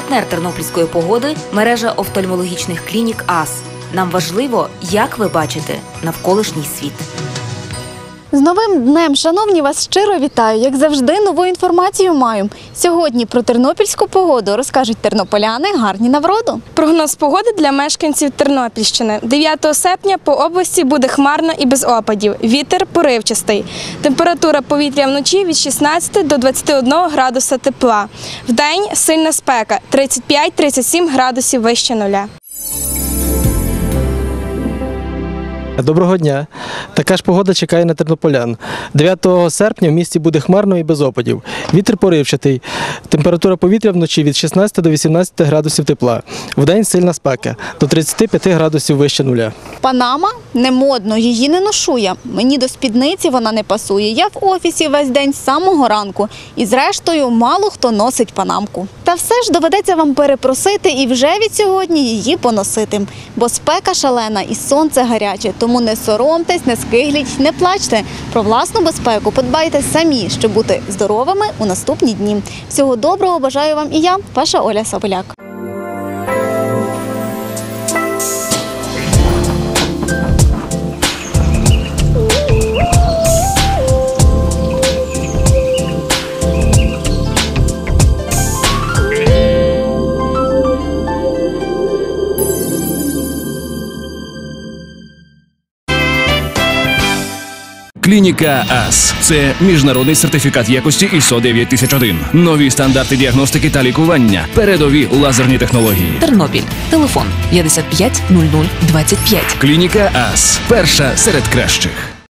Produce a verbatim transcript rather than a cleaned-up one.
Партнер тернопільської погоди – мережа офтальмологічних клінік АС. Нам важливо, як ви бачите навколишній світ. З новим днем, шановні, вас щиро вітаю. Як завжди, нову інформацію маю. Сьогодні про тернопільську погоду розкажуть тернополяни гарні на вроду. Прогноз погоди для мешканців Тернопільщини. дев'ятого серпня по області буде хмарно і без опадів. Вітер поривчастий. Температура повітря вночі від шістнадцяти до двадцяти одного градуса тепла. Вдень сильна спека – тридцять п'ять - тридцять сім градусів вище нуля. Доброго дня! Така ж погода чекає на тернополян. дев'ятого серпня в місті буде хмарно і без опадів. Вітер поривчатий. Температура повітря вночі від шістнадцяти до вісімнадцяти градусів тепла. Вдень сильна спека – до тридцяти п'яти градусів вище нуля. Панама не модно, її не ношу я. Мені до спідниці вона не пасує. Я в офісі весь день з самого ранку. І зрештою мало хто носить панамку. Та все ж доведеться вам перепросити і вже від сьогодні її поносити. Бо спека шалена і сонце гаряче. Тому не соромтесь, не скигліть, не плачте. Про власну безпеку подбайте самі, щоб бути здоровими у наступні дні. Всього доброго бажаю вам і я, ваша Оля Соболяк. Клініка АС – це міжнародний сертифікат якості ай ес о дев'ять тисяч один. Нові стандарти діагностики та лікування. Передові лазерні технології. Тернопіль. Телефон п'ятдесят п'ять нуль нуль двадцять п'ять. Клініка АС – перша серед кращих.